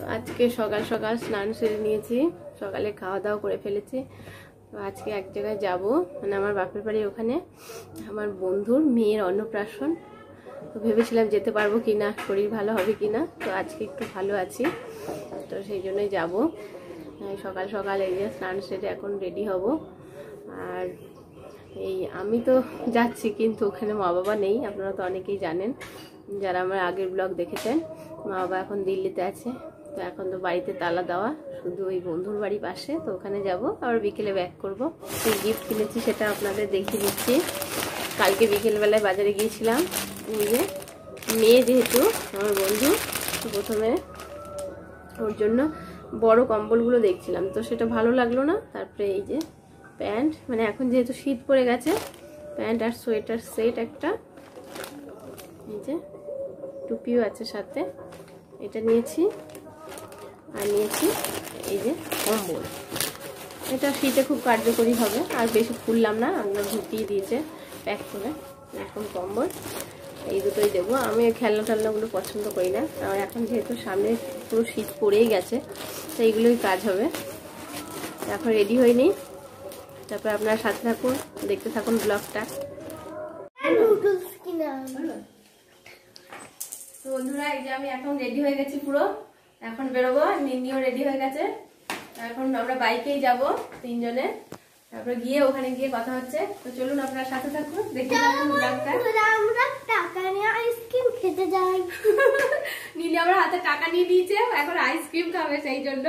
আজকে সকাল সকাল স্নান সেরে নিয়েছি, সকালে খাওয়া দাওয়া করে ফেলেছি। তো আজকে এক জায়গায় যাব, মানে আমার বাপের বাড়ি ওখানে আমার বন্ধুর মেয়ের অন্নপ্রাশন। তো ভেবেছিলাম যেতে পারবো কিনা, শরীর ভালো হবে কিনা। তো আজকে একটু ভালো আছি, তো সেই জন্যই যাব। সকাল সকাল এই যে স্নান সেরে এখন রেডি হব। আর এই আমি তো যাচ্ছি, কিন্তু ওখানে মা বাবা নেই। আপনারা তো অনেকেই জানেন, যারা আমার আগের ব্লগ দেখেছেন। মা বাবা এখন দিল্লিতে আছে, তো এখন তো বাড়িতে তালা দেওয়া, শুধু ওই বন্ধুর বাড়ি পাশে। তো ওখানে যাব, আবার বিকেলে ব্যাক করব। সেই গিফট কিনেছি সেটা আপনাদের দেখিয়ে দিচ্ছি। কালকে বিকেলবেলায় বাজারে গিয়েছিলাম। এই যে মেয়ে যেহেতু আমার বন্ধু, তো প্রথমে ওর জন্য বড় কম্বলগুলো দেখছিলাম, তো সেটা ভালো লাগলো না। তারপরে এই যে প্যান্ট, মানে এখন যেহেতু শীত পড়ে গেছে, প্যান্ট আর সোয়েটার সেট একটা, এই যে টুপিও আছে সাথে, এটা নিয়েছি। আর নিয়েছি এই যে কম্বল, এটা শীতে খুব কার্যকরী হবে। আর বেশি খুললাম না, আমরা ঢুকিয়ে দিয়েছে প্যাক করে। এখন কম্বল এই দুটোই দেবো। আমি খেলনা টেলনাগুলো পছন্দ করি না, আর এখন যেহেতু সামনে পুরো শীত পড়েই গেছে, তো এইগুলোই কাজ হবে। এখন রেডি হয়নি, তারপর আপনারা সাথে থাকুন, দেখতে থাকুন ব্লগটা। তো বন্ধুরা, এই যে আমি এখন রেডি হয়ে গেছি পুরো, এখন বেরোবো। নিনিও রেডি হয়ে গেছে। এখন আমরা বাইকেই যাব তিনজনে, তারপরে গিয়ে ওখানে গিয়ে কথা হচ্ছে। তো চলুন আপনারা সাথে থাকুন, দেখতে থাকুন ব্লগটা। আমরা টাকা নিয়ে আইসক্রিম খেতে যাই। নিনি আমার হাতে টাকা নিয়ে দিয়েছে, এখন আইসক্রিম খাবে, সেই জন্য।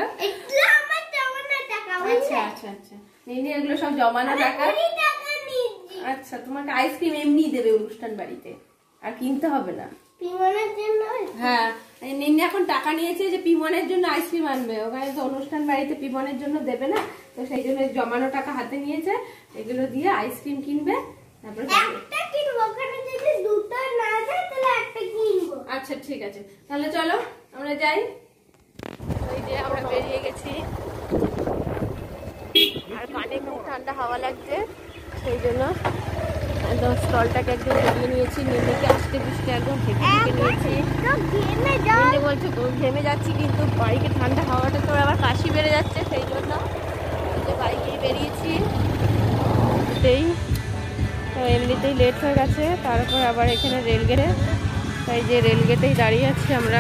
আচ্ছা আচ্ছা আচ্ছা, নিনি এগুলো সব জমানো টাকা। আচ্ছা, তোমাকে আইসক্রিম এমনি দেবে অনুষ্ঠান বাড়িতে, আর কিনতে হবে না। পিমনের জন্য? হ্যাঁ, নিনি এখন টাকা নিয়েছে যে পিমনের জন্য আইসক্রিম আনবে। ওখানে তো অনুষ্ঠান বাড়িতে পিমনের জন্য দেবে না, তো সেই জন্য জমানো টাকা হাতে নিয়েছে। এগুলো দিয়ে আইসক্রিম কিনবে, তারপরে একটা কিনবো। ওখানে যদি দুটো না যায় তাহলে একটা কিনবো। আচ্ছা ঠিক আছে, তাহলে চলো আমরা যাই। ওই যে আমরা বেরিয়ে গেছি, আর কানে খুব ঠান্ডা হাওয়া লাগছে, সেই জন্য একদম স্টলটাকে একদম ঘেমে নিয়েছি। নিনিকে আসতে বৃষ্টি একদম ঢেকে নিয়েছি। নিনি বলছে ঘেমে যাচ্ছি, কিন্তু বাইকে ঠান্ডা হাওয়াটা তো আবার কাশি বেড়ে যাচ্ছে, সেই জন্য বাইকেই বেরিয়েছি। এমনিতেই লেট হয়ে গেছে, তারপর আবার এখানে রেলগেটে, তাই যে রেলগেটেই দাঁড়িয়ে আছি আমরা।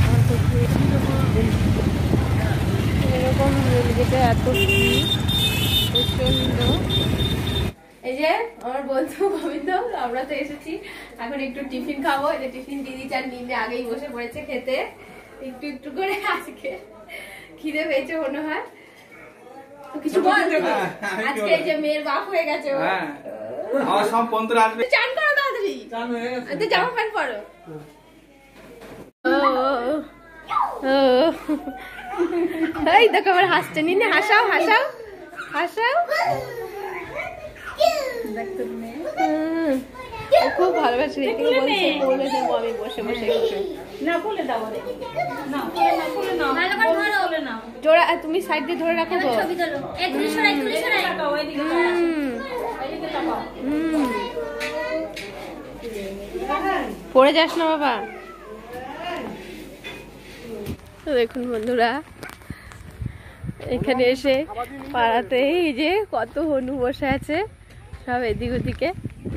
এরকম রেলগেটে এত প্রচন্ড। এই যে আমার বন্ধু গোবিন্দ, আমরা তো এসেছি, এখন একটু টিফিন খাবো। এই যে টিফিন দিয়ে দিচ্ছি, আর নিন্দে আগেই বসে পড়েছে খেতে, একটু একটু করে। আজকে খিদে পেয়েছে মনে হয়। কিছু বল, আজকে এই যে মেয়ের বাপ হয়ে গেছে। আমার সব বন্ধুরা আসবে, চান করো তাড়াতাড়ি, জামা প্যান্ট পরো। এই দেখো আবার হাসছে। নিনে হাসাও হাসাও হাসাও। খুব ভালোবাসি, বলছে আমি বসে বসে জোড়া। তুমি সাইড দিয়ে ধরে রাখো তো। পড়ে যাস না বাবা। তো দেখুন বন্ধুরা, এখানে এসে পাড়াতে এই যে কত হনু বসে আছে, সব এদিক ওদিকে।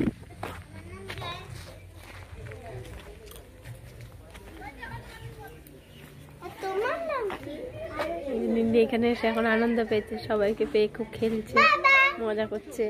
নিন্দি এখানে এসে এখন আনন্দ পেয়েছে, সবাইকে পেয়ে খুব খেলছে, মজা করছে।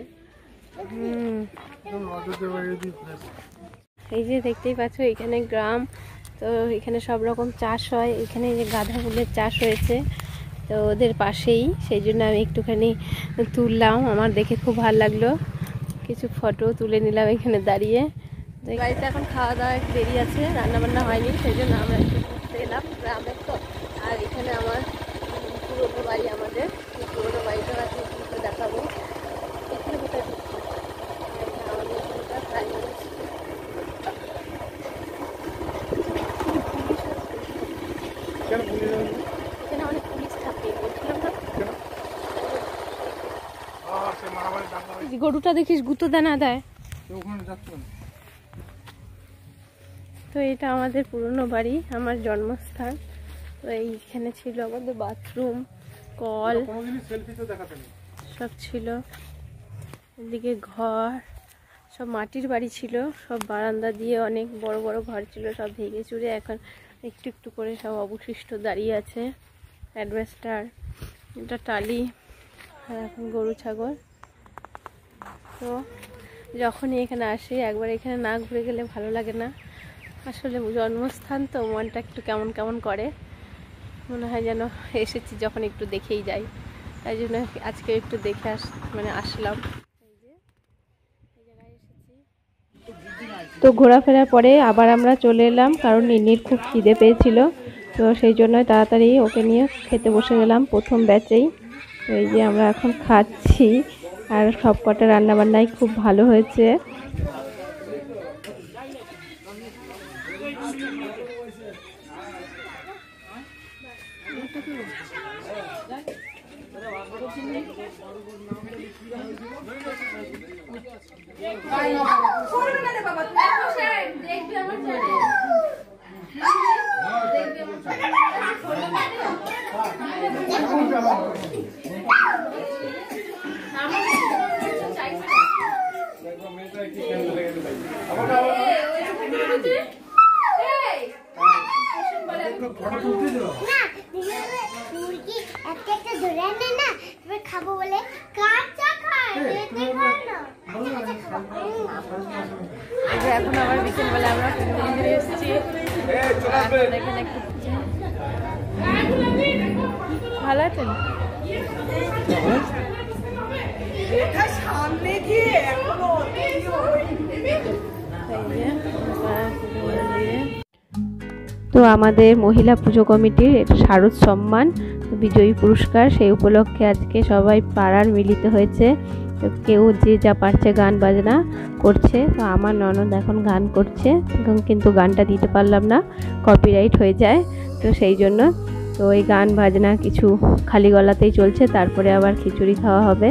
এই যে দেখতেই পাচ্ছ, এখানে গ্রাম, তো এখানে সব রকম চাষ হয়। এখানে যে গাঁদা ফুলের চাষ হয়েছে, তো ওদের পাশেই, সেই জন্য আমি একটুখানি তুললাম। আমার দেখে খুব ভালো লাগলো, কিছু ফটো তুলে নিলাম এখানে দাঁড়িয়ে। বাড়িতে এখন খাওয়া দাওয়া একটু দেরি আছে, রান্নাবান্না হয়নি, সেই জন্য আমরা একটু ঘুরতে এলাম গ্রামে। তো আর এখানে আমার পুরোনো বাড়ি, আমাদের পুরোনো বাড়িটা আছে, দেখাবো। এখানে কোথায় এখানে অনেক পুলিশ থাকে, বলছিলাম না। গরুটা দেখিস গুঁতো দানা দেয়। তো এটা আমাদের পুরনো বাড়ি, আমার জন্মস্থান। তো এইখানে ছিল আমাদের বাথরুম, কল সব ছিল। এদিকে ঘর, সব মাটির বাড়ি ছিল, সব বারান্দা দিয়ে অনেক বড় বড় ঘর ছিল, সব ভেঙে চুরে এখন একটু একটু করে সব অবশিষ্ট দাঁড়িয়ে আছে। অ্যাডভেস্টার, এটা টালি, আর এখন গরু ছাগল। তো যখনই এখানে আসি একবার এখানে না ঘুরে গেলে ভালো লাগে না। আসলে জন্মস্থান তো মনটা একটু কেমন কেমন করে, মনে হয় যেন এসেছি যখন একটু দেখেই যাই। তাই জন্য আজকে একটু দেখে আসলাম। তো ঘোরাফেরার পরে আবার আমরা চলে এলাম, কারণ নিনির খুব খিদে পেয়েছিল। তো সেই জন্য তাড়াতাড়ি ওকে নিয়ে খেতে বসে গেলাম প্রথম ব্যাচেই। তো এই যে আমরা এখন খাচ্ছি, আর সব কটা রান্নাবান্নাই খুব ভালো হয়েছে। খাবো বলে কাঁচা খায়, এখন আবার বিকেলবেলা আমরা ফিরে এসেছি। এখানে একটু ভালো আছেন? তো আমাদের মহিলা পুজো কমিটির এটা শারদ সম্মান বিজয়ী পুরস্কার, সেই উপলক্ষে আজকে সবাই পাড়ার মিলিত হয়েছে। তো কেউ যে যা পারছে গান বাজনা করছে। তো আমার ননদ এখন গান করছে, কিন্তু গানটা দিতে পারলাম না, কপিরাইট হয়ে যায়। তো সেই জন্য তো এই গান বাজনা কিছু খালি গলাতেই চলছে, তারপরে আবার খিচুড়ি খাওয়া হবে।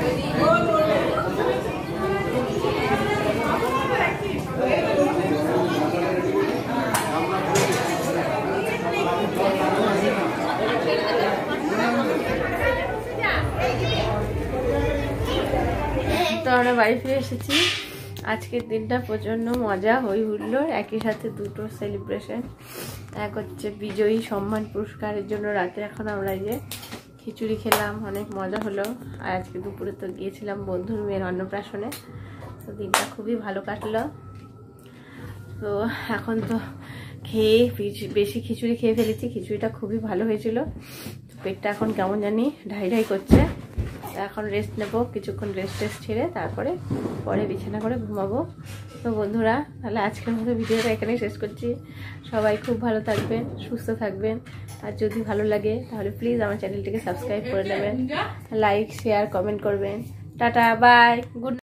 তো আমরা বাড়ি ফিরে এসেছি। আজকের দিনটা প্রচণ্ড মজা, হই হুল্লোড়, একই সাথে দুটো সেলিব্রেশন। এক হচ্ছে বিজয়ী সম্মান পুরস্কারের জন্য রাতে এখন আমরা এই যে খিচুড়ি খেলাম, অনেক মজা হলো। আর আজকে দুপুরে তো গিয়েছিলাম বন্ধুর মেয়ের অন্নপ্রাশনে, তো দিনটা খুবই ভালো কাটলো। তো এখন তো খেয়ে বেশি খিচুড়ি খেয়ে ফেলেছি, খিচুড়িটা খুবই ভালো হয়েছিল। পেটটা এখন কেমন জানি ঢাই ঢাই করছে। এখন রেস্ট নেবো, কিছুক্ষণ রেস্ট ছেড়ে তারপরে পরে বিছানা করে ঘুমাবো। তো বন্ধুরা, তাহলে আজকের মতো ভিডিওটা এখানেই শেষ করছি। সবাই খুব ভালো থাকবেন, সুস্থ থাকবেন। আর যদি ভালো লাগে তাহলে প্লিজ আমার চ্যানেলটিকে সাবস্ক্রাইব করে নেবেন, লাইক শেয়ার কমেন্ট করবেন। Tata, bye, good.